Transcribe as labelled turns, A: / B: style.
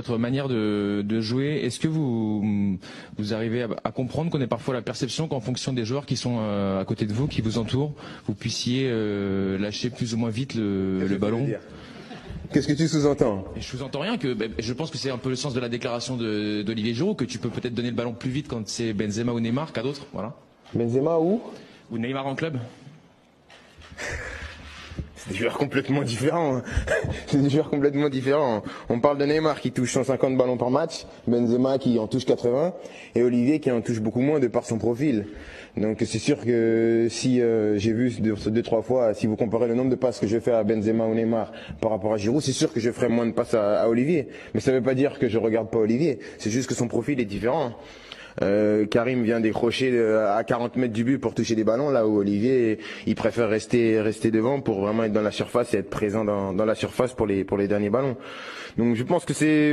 A: votre manière de jouer. Est-ce que vous arrivez à comprendre qu'on ait parfois la perception qu'en fonction des joueurs qui sont à côté de vous, qui vous entourent, vous puissiez lâcher plus ou moins vite le ballon?
B: Qu'est-ce que tu sous-entends?
A: Je sous-entends rien, je pense que c'est un peu le sens de la déclaration d'Olivier Giroud, que tu peux peut-être donner le ballon plus vite quand c'est Benzema ou Neymar qu'à d'autres, voilà.
B: Benzema ou
A: Neymar en club.
B: C'est des joueurs complètement différents. C'est des joueurs complètement différents. On parle de Neymar qui touche 150 ballons par match, Benzema qui en touche 80 et Olivier qui en touche beaucoup moins de par son profil. Donc c'est sûr que si j'ai vu 2-3 fois, si vous comparez le nombre de passes que je fais à Benzema ou Neymar par rapport à Giroud, c'est sûr que je ferai moins de passes à Olivier. Mais ça ne veut pas dire que je regarde pas Olivier. C'est juste que son profil est différent. Karim vient décrocher à 40 mètres du but pour toucher des ballons, là où Olivier il préfère rester devant pour vraiment être dans la surface et être présent dans la surface pour les derniers ballons. Donc je pense que c'est